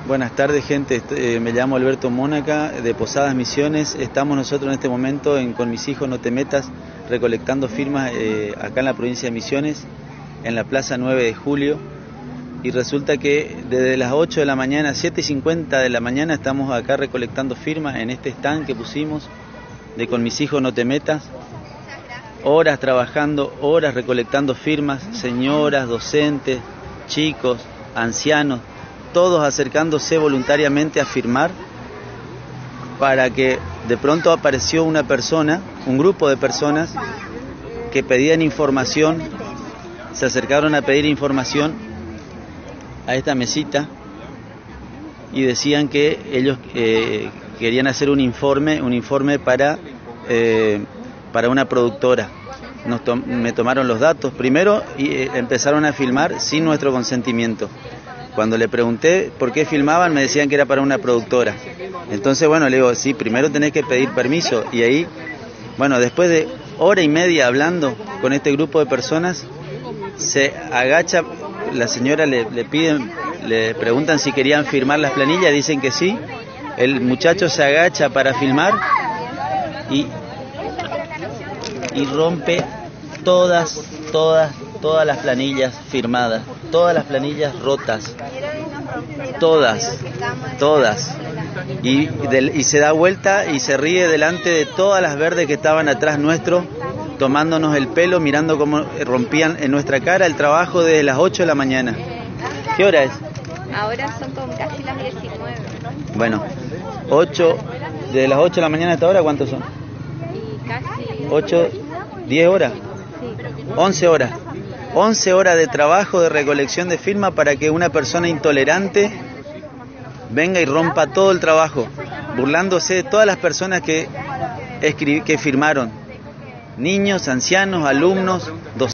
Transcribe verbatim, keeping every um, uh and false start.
Buenas tardes, gente. Eh, me llamo Alberto Mónaca, de Posadas Misiones. Estamos nosotros en este momento en, con mis hijos No Te Metas, recolectando firmas eh, acá en la provincia de Misiones, en la plaza nueve de julio. Y resulta que desde las ocho de la mañana, siete y cincuenta de la mañana, estamos acá recolectando firmas en este stand que pusimos de Con Mis Hijos No Te Metas. Horas trabajando, horas recolectando firmas, señoras, docentes, chicos, ancianos, todos acercándose voluntariamente a firmar, para que de pronto apareció una persona, un grupo de personas que pedían información, se acercaron a pedir información a esta mesita y decían que ellos eh, querían hacer un informe, un informe para, eh, para una productora. Nos to- me tomaron los datos primero y eh, empezaron a filmar sin nuestro consentimiento. Cuando le pregunté por qué filmaban, me decían que era para una productora. Entonces, bueno, le digo, sí, primero tenés que pedir permiso. Y ahí, bueno, después de hora y media hablando con este grupo de personas, se agacha, la señora le, le piden, le preguntan si querían firmar las planillas, dicen que sí. El muchacho se agacha para filmar y, y rompe todas, todas, todas las planillas firmadas, todas las planillas rotas, todas, todas, y, de, y se da vuelta y se ríe delante de todas las verdes que estaban atrás nuestro, tomándonos el pelo, mirando cómo rompían en nuestra cara el trabajo desde las ocho de la mañana. ¿Qué hora es? Ahora son como casi las diecinueve. Bueno, ocho, de las ocho de la mañana hasta ahora, ¿cuántos son? Y casi... ocho, diez horas. once horas. once horas de trabajo, de recolección de firmas para que una persona intolerante venga y rompa todo el trabajo, burlándose de todas las personas que, escri- que firmaron. Niños, ancianos, alumnos, docentes.